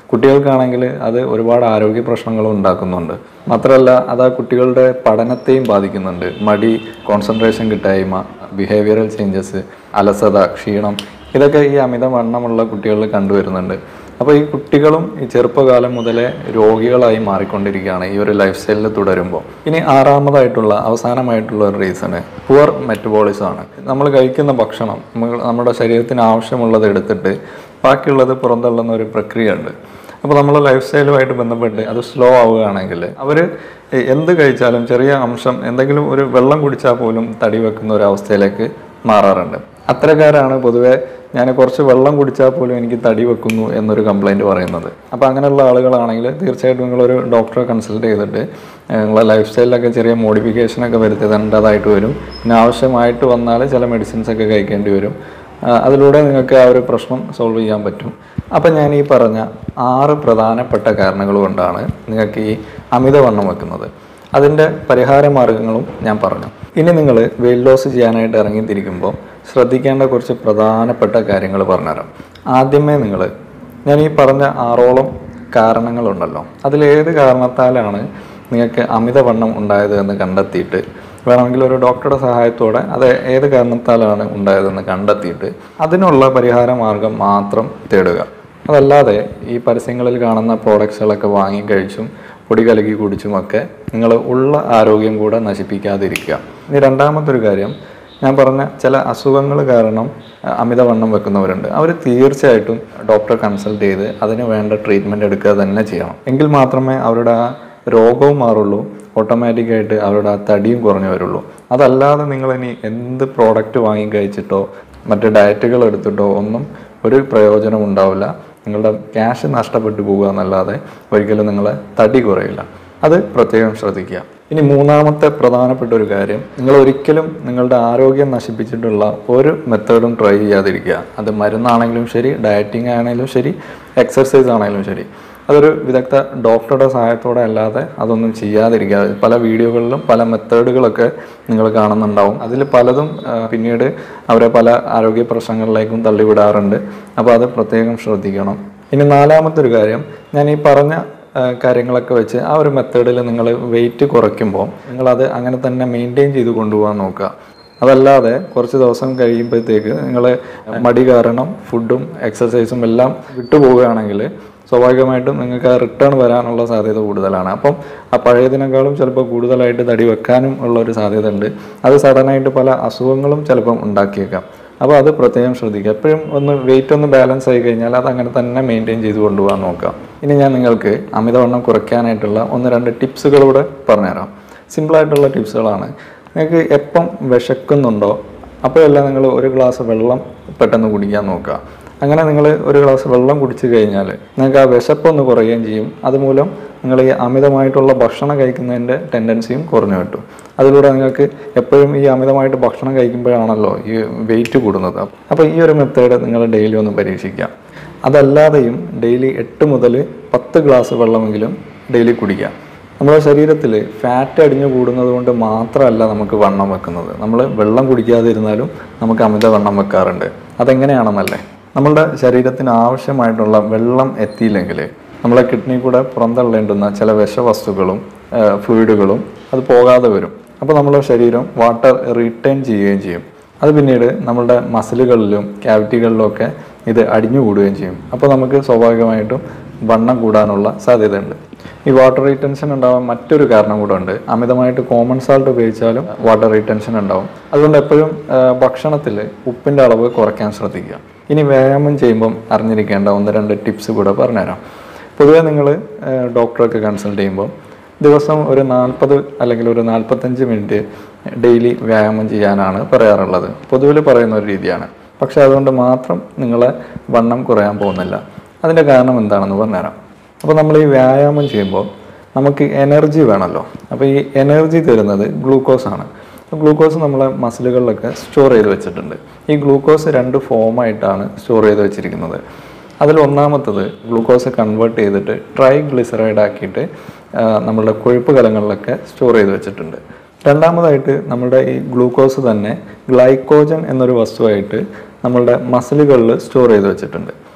കുട്ടികൾക്കാണെങ്കിൽ അത് ഒരുപാട് ആരോഗ്യ പ്രശ്നങ്ങളും ഉണ്ടാക്കുന്നുണ്ട്. മാത്രമല്ല അത് ആ കുട്ടികളുടെ പഠനത്തെയും ബാധിക്കുന്നുണ്ട്. മടി, കോൺസെൻട്രേഷൻ കിട്ടായ്മ, ബിഹേവിയറൽ ചേഞ്ചസ്, അലസത, ക്ഷീണം, ഇതൊക്കെ ഈ അമിതവണ്ണമുള്ള കുട്ടികളിൽ കണ്ടുവരുന്നുണ്ട്. അപ്പോൾ ഈ കുട്ടികളും ഈ ചെറുപ്പകാലം മുതലേ രോഗികളായി മാറിക്കൊണ്ടിരിക്കുകയാണ് ഈ ഒരു ലൈഫ് സ്റ്റൈലിൽ തുടരുമ്പോൾ. ഇനി ആറാമതായിട്ടുള്ള അവസാനമായിട്ടുള്ള ഒരു റീസണ് പുവർ മെറ്റബോളിസം ആണ്. നമ്മൾ കഴിക്കുന്ന ഭക്ഷണം നമ്മുടെ ശരീരത്തിന് ആവശ്യമുള്ളത് എടുത്തിട്ട് ബാക്കിയുള്ളത് പുറന്തള്ളുന്ന ഒരു പ്രക്രിയ ഉണ്ട്. അപ്പോൾ നമ്മൾ ലൈഫ് സ്റ്റൈലുമായിട്ട് ബന്ധപ്പെട്ട് അത് സ്ലോ ആവുകയാണെങ്കിൽ അവർ എന്ത് കഴിച്ചാലും ചെറിയ അംശം എന്തെങ്കിലും ഒരു വെള്ളം കുടിച്ചാൽ പോലും തടി വെക്കുന്ന ഒരു അവസ്ഥയിലേക്ക് മാറാറുണ്ട്. അത്തരക്കാരാണ് പൊതുവെ ഞാൻ കുറച്ച് വെള്ളം കുടിച്ചാൽ പോലും എനിക്ക് തടി വെക്കുന്നു എന്നൊരു കംപ്ലൈൻറ്റ് പറയുന്നത്. അപ്പോൾ അങ്ങനെയുള്ള ആളുകളാണെങ്കിൽ തീർച്ചയായിട്ടും നിങ്ങളൊരു ഡോക്ടറെ കൺസൾട്ട് ചെയ്തിട്ട് നിങ്ങളെ ലൈഫ് സ്റ്റൈലിലൊക്കെ ചെറിയ മോഡിഫിക്കേഷനൊക്കെ വരുത്തേണ്ടതായിട്ട് വരും. പിന്നെ ആവശ്യമായിട്ട് വന്നാൽ ചില മെഡിസിൻസൊക്കെ കഴിക്കേണ്ടി വരും. അതിലൂടെ നിങ്ങൾക്ക് ആ ഒരു പ്രശ്നം സോൾവ് ചെയ്യാൻ പറ്റും. അപ്പം ഞാൻ ഈ പറഞ്ഞ ആറ് പ്രധാനപ്പെട്ട കാരണങ്ങൾ കൊണ്ടാണ് നിങ്ങൾക്ക് ഈ അമിതവണ്ണം വെക്കുന്നത്. അതിൻ്റെ പരിഹാര മാർഗങ്ങളും ഞാൻ പറഞ്ഞു. ഇനി നിങ്ങൾ വെയിറ്റ് ലോസ് ചെയ്യാനായിട്ട് ഇറങ്ങിത്തിരിക്കുമ്പോൾ ശ്രദ്ധിക്കേണ്ട കുറച്ച് പ്രധാനപ്പെട്ട കാര്യങ്ങൾ പറഞ്ഞുതരാം. ആദ്യമേ നിങ്ങൾ ഞാൻ ഈ പറഞ്ഞ ആറോളം കാരണങ്ങളുണ്ടല്ലോ, അതിലേത് കാരണത്താലാണ് നിങ്ങൾക്ക് അമിതവണ്ണം ഉണ്ടായത് എന്ന് കണ്ടെത്തിയിട്ട് വേണമെങ്കിൽ ഒരു ഡോക്ടറുടെ സഹായത്തോടെ അത് ഏത് കാരണത്താലാണ് ഉണ്ടായതെന്ന് കണ്ടെത്തിയിട്ട് അതിനുള്ള പരിഹാര മാർഗം മാത്രം തേടുക. അതല്ലാതെ ഈ പരസ്യങ്ങളിൽ കാണുന്ന പ്രോഡക്ട്സുകളൊക്കെ വാങ്ങിക്കഴിച്ചും പൊടി കലക്കി കുടിച്ചുമൊക്കെ നിങ്ങൾ ഉള്ള ആരോഗ്യം കൂടെ നശിപ്പിക്കാതിരിക്കുക. ഇനി രണ്ടാമത്തൊരു കാര്യം, ഞാൻ പറഞ്ഞ ചില അസുഖങ്ങൾ കാരണം അമിതവണ്ണം വെക്കുന്നവരുണ്ട്. അവർ തീർച്ചയായിട്ടും ഡോക്ടറെ കൺസൾട്ട് ചെയ്ത് അതിന് വേണ്ട ട്രീറ്റ്മെൻറ്റ് എടുക്കുക തന്നെ ചെയ്യണം. എങ്കിൽ മാത്രമേ അവരുടെ ആ രോഗവും മാറുള്ളൂ, ഓട്ടോമാറ്റിക്കായിട്ട് അവരുടെ ആ തടിയും കുറഞ്ഞു വരുള്ളൂ. അതല്ലാതെ നിങ്ങളിനി എന്ത് പ്രോഡക്റ്റ് വാങ്ങി കഴിച്ചിട്ടോ മറ്റ് ഡയറ്റുകൾ എടുത്തിട്ടോ ഒന്നും ഒരു പ്രയോജനം ഉണ്ടാവില്ല. നിങ്ങളുടെ ക്യാഷ് നഷ്ടപ്പെട്ടു പോകുക എന്നല്ലാതെ ഒരിക്കലും നിങ്ങളെ തടി കുറയില്ല. അത് പ്രത്യേകം ശ്രദ്ധിക്കുക. ഇനി മൂന്നാമത്തെ പ്രധാനപ്പെട്ട ഒരു കാര്യം, നിങ്ങൾ ഒരിക്കലും നിങ്ങളുടെ ആരോഗ്യം നശിപ്പിച്ചിട്ടുള്ള ഒരു മെത്തേഡും ട്രൈ ചെയ്യാതിരിക്കുക. അത് മരുന്നാണെങ്കിലും ശരി, ഡയറ്റിംഗ് ആണെങ്കിലും ശരി, എക്സർസൈസ് ആണെങ്കിലും ശരി, അതൊരു വിദഗ്ധ ഡോക്ടറുടെ സഹായത്തോടെ അല്ലാതെ അതൊന്നും ചെയ്യാതിരിക്കുക. പല വീഡിയോകളിലും പല മെത്തേഡുകളൊക്കെ നിങ്ങൾ കാണുന്നുണ്ടാവും. അതിൽ പലതും പിന്നീട് അവരെ പല ആരോഗ്യ പ്രശ്നങ്ങളിലേക്കും തള്ളിവിടാറുണ്ട്. അപ്പോൾ അത് പ്രത്യേകം ശ്രദ്ധിക്കണം. ഇനി നാലാമത്തെ ഒരു കാര്യം, ഞാൻ ഈ പറഞ്ഞ കാര്യങ്ങളൊക്കെ വെച്ച് ആ ഒരു മെത്തേഡിൽ നിങ്ങൾ വെയിറ്റ് കുറയ്ക്കുമ്പോൾ നിങ്ങളത് അങ്ങനെ തന്നെ മെയിൻറ്റെയിൻ ചെയ്ത് കൊണ്ടുപോകാൻ നോക്കുക. അതല്ലാതെ കുറച്ച് ദിവസം കഴിയുമ്പോഴത്തേക്ക് നിങ്ങൾ മടി കാരണം ഫുഡും എക്സസൈസും എല്ലാം വിട്ടുപോവുകയാണെങ്കിൽ സ്വാഭാവികമായിട്ടും നിങ്ങൾക്ക് ആ റിട്ടേൺ വരാനുള്ള സാധ്യത കൂടുതലാണ്. അപ്പം ആ പഴയതിനേക്കാളും ചിലപ്പോൾ കൂടുതലായിട്ട് തടി വെക്കാനും ഉള്ള ഒരു സാധ്യത ഉണ്ട്. അത് സഡനായിട്ട് പല അസുഖങ്ങളും ചിലപ്പം ഉണ്ടാക്കിയേക്കാം. അപ്പോൾ അത് പ്രത്യേകം ശ്രദ്ധിക്കുക. എപ്പോഴും ഒന്ന് വെയിറ്റ് ഒന്ന് ബാലൻസ് ആയി കഴിഞ്ഞാൽ അത് അങ്ങനെ തന്നെ മെയിൻറ്റെയിൻ ചെയ്ത് കൊണ്ടുപോകാൻ നോക്കാം. ഇനി ഞാൻ നിങ്ങൾക്ക് അമിതവണ്ണം കുറയ്ക്കാനായിട്ടുള്ള ഒന്ന് രണ്ട് ടിപ്സുകളൂടെ പറഞ്ഞുതരാം. സിമ്പിളായിട്ടുള്ള ടിപ്സുകളാണ്. നിങ്ങൾക്ക് എപ്പം വിശക്കുന്നുണ്ടോ അപ്പോഴെല്ലാം നിങ്ങൾ ഒരു ഗ്ലാസ് വെള്ളം പെട്ടെന്ന് കുടിക്കാൻ നോക്കുക. അങ്ങനെ നിങ്ങൾ ഒരു ഗ്ലാസ് വെള്ളം കുടിച്ചു കഴിഞ്ഞാൽ നിങ്ങൾക്ക് ആ വിശപ്പൊന്ന് കുറയുകയും ചെയ്യും. അതുമൂലം നിങ്ങൾ ഈ അമിതമായിട്ടുള്ള ഭക്ഷണം കഴിക്കുന്നതിൻ്റെ ടെൻഡൻസിയും കുറഞ്ഞു കിട്ടും. അതിലൂടെ നിങ്ങൾക്ക് എപ്പോഴും ഈ അമിതമായിട്ട് ഭക്ഷണം കഴിക്കുമ്പോഴാണല്ലോ ഈ വെയിറ്റ് കൂടുന്നത്. അപ്പോൾ ഈ ഒരു മെത്തേഡ് നിങ്ങൾ ഡെയിലി ഒന്ന് പരീക്ഷിക്കാം. അതല്ലാതെയും ഡെയിലി എട്ട് മുതൽ പത്ത് ഗ്ലാസ് വെള്ളമെങ്കിലും ഡെയിലി കുടിക്കാം. നമ്മുടെ ശരീരത്തിൽ ഫാറ്റ് അടിഞ്ഞു കൂടുന്നത് കൊണ്ട് മാത്രമല്ല നമുക്ക് വണ്ണം വെക്കുന്നത്. നമ്മൾ വെള്ളം കുടിക്കാതിരുന്നാലും നമുക്ക് അമിത വണ്ണം വെക്കാറുണ്ട്. അതെങ്ങനെയാണെന്നല്ലേ, നമ്മളുടെ ശരീരത്തിന് ആവശ്യമായിട്ടുള്ള വെള്ളം എത്തിയില്ലെങ്കിൽ നമ്മളെ കിഡ്നി കൂടെ പുറന്തള്ളേണ്ടുന്ന ചില വിഷവസ്തുക്കളും ഫ്ലൂയിഡുകളും അത് പോകാതെ വരും. അപ്പോൾ നമ്മുടെ ശരീരം വാട്ടർ റീറ്റെയിൻ ചെയ്യുകയും ചെയ്യും. അത് പിന്നീട് നമ്മളുടെ മസിലുകളിലും ക്യാവിറ്റികളിലും ഒക്കെ ഇത് അടിഞ്ഞു കൂടുകയും ചെയ്യും. അപ്പോൾ നമുക്ക് സ്വാഭാവികമായിട്ടും വണ്ണം കൂടാനുള്ള സാധ്യതയുണ്ട്. ഈ വാട്ടർ റീറ്റൻഷൻ ഉണ്ടാവാൻ മറ്റൊരു കാരണം കൂടെ ഉണ്ട്. അമിതമായിട്ട് കോമൺ സാൾട്ട് ഉപയോഗിച്ചാലും വാട്ടർ റീറ്റൻഷൻ ഉണ്ടാവും. അതുകൊണ്ട് എപ്പോഴും ഭക്ഷണത്തിൽ ഉപ്പിൻ്റെ അളവ് കുറയ്ക്കാൻ ശ്രദ്ധിക്കുക. ഇനി വ്യായാമം ചെയ്യുമ്പം അറിഞ്ഞിരിക്കേണ്ട ഒന്ന് രണ്ട് ടിപ്സ് കൂടെ പറഞ്ഞുതരാം. പൊതുവേ നിങ്ങൾ ഡോക്ടറൊക്കെ കൺസൾട്ട് ചെയ്യുമ്പോൾ ദിവസം ഒരു നാൽപ്പത് അല്ലെങ്കിൽ ഒരു നാൽപ്പത്തഞ്ച് മിനിറ്റ് ഡെയിലി വ്യായാമം ചെയ്യാനാണ് പറയാറുള്ളത്. പൊതുവിൽ പറയുന്ന ഒരു രീതിയാണ്. പക്ഷേ അതുകൊണ്ട് മാത്രം നിങ്ങളെ വണ്ണം കുറയാൻ പോകുന്നില്ല. അതിൻ്റെ കാരണം എന്താണെന്ന് പറഞ്ഞുതരാം. അപ്പോൾ നമ്മൾ ഈ വ്യായാമം ചെയ്യുമ്പോൾ നമുക്ക് എനർജി വേണമല്ലോ. അപ്പോൾ ഈ എനർജി തരുന്നത് ഗ്ലൂക്കോസാണ്. ഗ്ലൂക്കോസ് നമ്മളെ മസിലുകളിലൊക്കെ സ്റ്റോർ ചെയ്ത് വെച്ചിട്ടുണ്ട്. ഈ ഗ്ലൂക്കോസ് രണ്ട് ഫോമായിട്ടാണ് സ്റ്റോർ ചെയ്ത് വെച്ചിരിക്കുന്നത്. അതിൽ ഒന്നാമത്തത് ഗ്ലൂക്കോസ് കൺവേർട്ട് ചെയ്തിട്ട് ട്രൈഗ്ലിസറൈഡ് ആക്കിയിട്ട് നമ്മളുടെ കൊഴുപ്പ് കലങ്ങളിലൊക്കെ സ്റ്റോർ ചെയ്ത് വെച്ചിട്ടുണ്ട്. രണ്ടാമതായിട്ട് നമ്മുടെ ഈ ഗ്ലൂക്കോസ് തന്നെ ഗ്ലൈക്കോജൻ എന്നൊരു വസ്തുവായിട്ട് നമ്മളുടെ മസിലുകളിൽ സ്റ്റോർ ചെയ്ത് വെച്ചിട്ടുണ്ട്.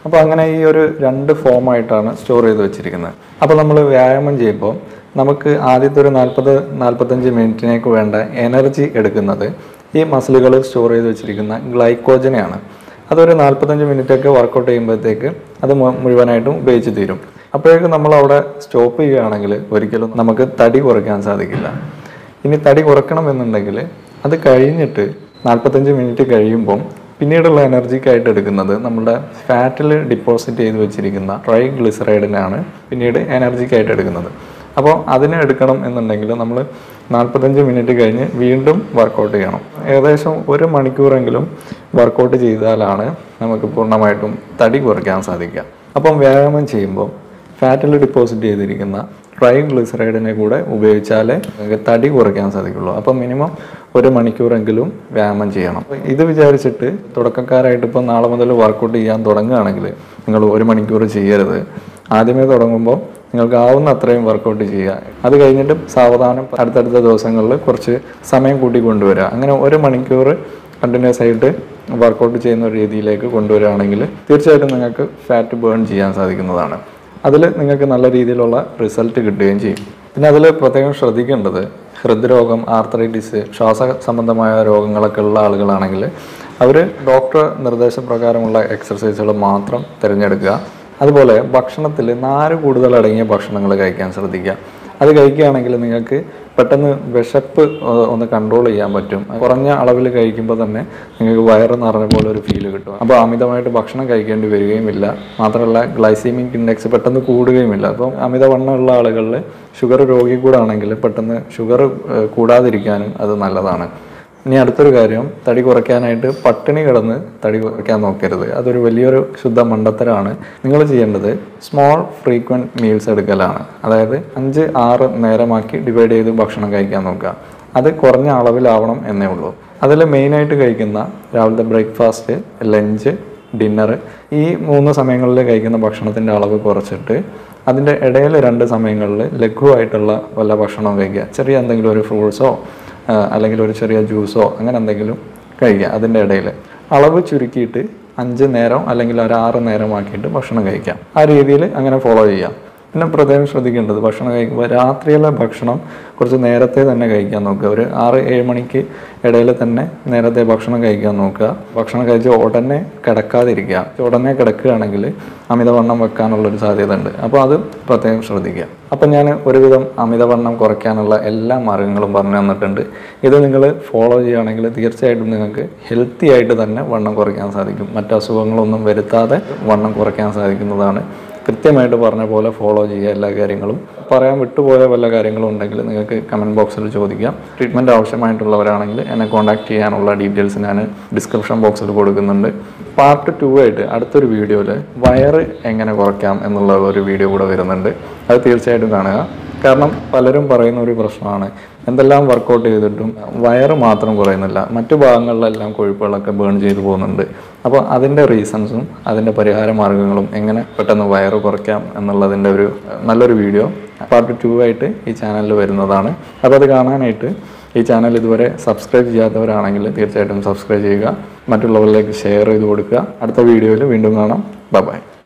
അപ്പോൾ അങ്ങനെ ഈ ഒരു രണ്ട് ഫോമായിട്ടാണ് സ്റ്റോർ ചെയ്ത് വെച്ചിരിക്കുന്നത്. അപ്പോൾ നമ്മൾ വ്യായാമം ചെയ്യുമ്പോൾ നമുക്ക് ആദ്യത്തെ ഒരു നാൽപ്പത് നാൽപ്പത്തഞ്ച് മിനിറ്റിനേക്ക് വേണ്ട എനർജി എടുക്കുന്നത് ഈ മസിലുകൾ സ്റ്റോർ ചെയ്ത് വെച്ചിരിക്കുന്ന ഗ്ലൈക്കോജനെയാണ്. അതൊരു നാൽപ്പത്തഞ്ച് മിനിറ്റൊക്കെ വർക്കൗട്ട് ചെയ്യുമ്പോഴത്തേക്ക് അത് മുഴുവനായിട്ടും ഉപയോഗിച്ച് തീരും. അപ്പോഴേക്കും നമ്മൾ അവിടെ സ്റ്റോപ്പ് ചെയ്യുകയാണെങ്കിൽ ഒരിക്കലും നമുക്ക് തടി കുറയ്ക്കാൻ സാധിക്കില്ല. ഇനി തടി കുറയ്ക്കണമെന്നുണ്ടെങ്കിൽ അത് കഴിഞ്ഞിട്ട് നാൽപ്പത്തഞ്ച് മിനിറ്റ് കഴിയുമ്പം പിന്നീടുള്ള എനർജിക്കായിട്ട് എടുക്കുന്നത് നമ്മുടെ ഫാറ്റിൽ ഡിപ്പോസിറ്റ് ചെയ്ത് വെച്ചിരിക്കുന്ന ട്രൈഗ്ലിസറൈഡിനാണ് പിന്നീട് എനർജിക്കായിട്ട് എടുക്കുന്നത്. അപ്പോൾ അതിനെ എടുക്കണം എന്നുണ്ടെങ്കിൽ നമ്മൾ നാൽപ്പത്തഞ്ച് മിനിറ്റ് കഴിഞ്ഞ് വീണ്ടും വർക്കൗട്ട് ചെയ്യണം. ഏകദേശം ഒരു മണിക്കൂറെങ്കിലും വർക്കൗട്ട് ചെയ്താലാണ് നമുക്ക് പൂർണ്ണമായിട്ടും തടി കുറയ്ക്കാൻ സാധിക്കുക. അപ്പം വ്യായാമം ചെയ്യുമ്പോൾ ഫാറ്റിൽ ഡിപ്പോസിറ്റ് ചെയ്തിരിക്കുന്ന ട്രൈഗ്ലിസറൈഡിനെ കൂടെ ഉപയോഗിച്ചാലേ നമുക്ക് തടി കുറയ്ക്കാൻ സാധിക്കുള്ളൂ. അപ്പം മിനിമം ഒരു മണിക്കൂറെങ്കിലും വ്യായാമം ചെയ്യണം. ഇത് വിചാരിച്ചിട്ട് തുടക്കക്കാരായിട്ട് ഇപ്പം നാളെ മുതൽ വർക്കൗട്ട് ചെയ്യാൻ തുടങ്ങുകയാണെങ്കിൽ നിങ്ങൾ ഒരു മണിക്കൂർ ചെയ്യരുത്. ആദ്യമേ തുടങ്ങുമ്പോൾ നിങ്ങൾക്ക് ആവുന്ന അത്രയും വർക്കൗട്ട് ചെയ്യുക. അത് കഴിഞ്ഞിട്ട് സാവധാനം അടുത്തടുത്ത ദിവസങ്ങളിൽ കുറച്ച് സമയം കൂട്ടി കൊണ്ടുവരിക. അങ്ങനെ ഒരു മണിക്കൂർ കണ്ടിന്യൂസ് ആയിട്ട് വർക്കൗട്ട് ചെയ്യുന്ന ഒരു രീതിയിലേക്ക് കൊണ്ടുവരികയാണെങ്കിൽ തീർച്ചയായിട്ടും നിങ്ങൾക്ക് ഫാറ്റ് ബേൺ ചെയ്യാൻ സാധിക്കുന്നതാണ്. അതിൽ നിങ്ങൾക്ക് നല്ല രീതിയിലുള്ള റിസൾട്ട് കിട്ടുകയും ചെയ്യും. പിന്നെ അതിൽ പ്രത്യേകം ശ്രദ്ധിക്കേണ്ടത് ഹൃദ്രോഗം, ആർത്രൈറ്റിസ്, ശ്വാസ സംബന്ധമായ രോഗങ്ങളൊക്കെ ഉള്ള ആളുകളാണെങ്കിൽ അവർ ഡോക്ടർ നിർദ്ദേശപ്രകാരമുള്ള എക്സർസൈസുകൾ മാത്രം തിരഞ്ഞെടുക്കുക. അതുപോലെ ഭക്ഷണത്തിൽ നാര് കൂടുതൽ അടങ്ങിയ ഭക്ഷണങ്ങൾ കഴിക്കാൻ ശ്രദ്ധിക്കുക. അത് കഴിക്കുകയാണെങ്കിൽ നിങ്ങൾക്ക് പെട്ടെന്ന് വിശപ്പ് ഒന്ന് കൺട്രോൾ ചെയ്യാൻ പറ്റും. കുറഞ്ഞ അളവിൽ കഴിക്കുമ്പോൾ തന്നെ നിങ്ങൾക്ക് വയറ് നിറഞ്ഞ പോലെ ഒരു ഫീൽ കിട്ടും. അപ്പോൾ അമിതമായിട്ട് ഭക്ഷണം കഴിക്കേണ്ടി വരികയുമില്ല. മാത്രമല്ല ഗ്ലൈസീമിക് ഇൻഡെക്സ് പെട്ടെന്ന് കൂടുകയുമില്ല. അപ്പോൾ അമിതവണ്ണമുള്ള ആളുകളിൽ ഷുഗർ രോഗി കൂടെ ആണെങ്കിൽ പെട്ടെന്ന് ഷുഗർ കൂടാതിരിക്കാനും അത് നല്ലതാണ്. ഇനി അടുത്തൊരു കാര്യം, തടി കുറയ്ക്കാനായിട്ട് പട്ടിണി കിടന്ന് തടി കുറയ്ക്കാൻ നോക്കരുത്. അതൊരു വലിയൊരു ശുദ്ധ മണ്ടത്തരമാണ്. നിങ്ങൾ ചെയ്യേണ്ടത് സ്മോൾ ഫ്രീക്വൻറ്റ് മീൽസ് എടുക്കലാണ്. അതായത് അഞ്ച് ആറ് നേരമാക്കി ഡിവൈഡ് ചെയ്ത് ഭക്ഷണം കഴിക്കാൻ നോക്കുക. അത് കുറഞ്ഞ അളവിലാവണം എന്നേ ഉള്ളൂ. അതിൽ മെയിനായിട്ട് കഴിക്കുന്ന രാവിലത്തെ ബ്രേക്ക്ഫാസ്റ്റ്, ലഞ്ച്, ഡിന്നർ, ഈ മൂന്ന് സമയങ്ങളിൽ കഴിക്കുന്ന ഭക്ഷണത്തിൻ്റെ അളവ് കുറച്ചിട്ട് അതിൻ്റെ ഇടയിൽ രണ്ട് സമയങ്ങളിൽ ലഘുവായിട്ടുള്ള വല്ല ഭക്ഷണവും കഴിക്കുക. ചെറിയ എന്തെങ്കിലും ഒരു ഫ്രൂട്ട്സോ അല്ലെങ്കിൽ ഒരു ചെറിയ ജ്യൂസോ അങ്ങനെ എന്തെങ്കിലും കഴിക്കുക. അതിൻ്റെ ഇടയിൽ അളവ് ചുരുക്കിയിട്ട് അഞ്ച് നേരം അല്ലെങ്കിൽ ഒരു ആറ് നേരമാക്കിയിട്ട് ഭക്ഷണം കഴിക്കാം. ആ രീതിയിൽ അങ്ങനെ ഫോളോ ചെയ്യാം. പിന്നെ പ്രത്യേകം ശ്രദ്ധിക്കേണ്ടത്, ഭക്ഷണം കഴിക്കുമ്പോൾ രാത്രിയിലെ ഭക്ഷണം കുറച്ച് നേരത്തെ തന്നെ കഴിക്കാൻ നോക്കുക. ഒരു ആറ് ഏഴ് മണിക്ക് ഇടയിൽ തന്നെ നേരത്തെ ഭക്ഷണം കഴിക്കാൻ നോക്കുക. ഭക്ഷണം കഴിച്ച് ഉടനെ കിടക്കാതിരിക്കുക. ഉടനെ കിടക്കുകയാണെങ്കിൽ അമിതവണ്ണം വെക്കാനുള്ളൊരു സാധ്യത ഉണ്ട്. അപ്പോൾ അത് പ്രത്യേകം ശ്രദ്ധിക്കുക. അപ്പം ഞാൻ ഒരുവിധം അമിതവണ്ണം കുറയ്ക്കാനുള്ള എല്ലാ മാർഗ്ഗങ്ങളും പറഞ്ഞു തന്നിട്ടുണ്ട്. ഇത് നിങ്ങൾ ഫോളോ ചെയ്യുകയാണെങ്കിൽ തീർച്ചയായിട്ടും നിങ്ങൾക്ക് ഹെൽത്തി ആയിട്ട് തന്നെ വണ്ണം കുറയ്ക്കാൻ സാധിക്കും. മറ്റ് അസുഖങ്ങളൊന്നും വരുത്താതെ വണ്ണം കുറയ്ക്കാൻ സാധിക്കുന്നതാണ്. കൃത്യമായിട്ട് പറഞ്ഞ പോലെ ഫോളോ ചെയ്യുക എല്ലാ കാര്യങ്ങളും. പറയാൻ വിട്ടുപോയ വല്ല കാര്യങ്ങളും ഉണ്ടെങ്കിൽ നിങ്ങൾക്ക് കമൻറ്റ് ബോക്സിൽ ചോദിക്കാം. ട്രീറ്റ്മെൻറ്റ് ആവശ്യമായിട്ടുള്ളവരാണെങ്കിൽ എന്നെ കോൺടാക്ട് ചെയ്യാനുള്ള ഡീറ്റെയിൽസ് ഞാൻ ഡിസ്ക്രിപ്ഷൻ ബോക്സിൽ കൊടുക്കുന്നുണ്ട്. പാർട്ട് ടു ആയിട്ട് അടുത്തൊരു വീഡിയോയിൽ വയറ് എങ്ങനെ കുറയ്ക്കാം എന്നുള്ള ഒരു വീഡിയോ കൂടെ വരുന്നുണ്ട്. അത് തീർച്ചയായിട്ടും കാണുക. കാരണം പലരും പറയുന്ന ഒരു പ്രശ്നമാണ്, എന്തെല്ലാം വർക്കൗട്ട് ചെയ്തിട്ടും വയറ് മാത്രം കുറയുന്നില്ല, മറ്റു ഭാഗങ്ങളിലെല്ലാം കൊഴുപ്പുകളൊക്കെ ബേൺ ചെയ്തു പോകുന്നുണ്ട്. അപ്പോൾ അതിൻ്റെ റീസൺസും അതിൻ്റെ പരിഹാര മാർഗ്ഗങ്ങളും എങ്ങനെ പെട്ടെന്ന് വയറ് കുറയ്ക്കാം എന്നുള്ളതിൻ്റെ ഒരു നല്ലൊരു വീഡിയോ പാർട്ട് ടു ആയിട്ട് ഈ ചാനലിൽ വരുന്നതാണ്. അപ്പോൾ അത് കാണാനായിട്ട് ഈ ചാനൽ ഇതുവരെ സബ്സ്ക്രൈബ് ചെയ്യാത്തവരാണെങ്കിൽ തീർച്ചയായിട്ടും സബ്സ്ക്രൈബ് ചെയ്യുക. മറ്റുള്ളവരിലേക്ക് ഷെയർ ചെയ്ത് കൊടുക്കുക. അടുത്ത വീഡിയോയിൽ വീണ്ടും കാണാം. Bye by.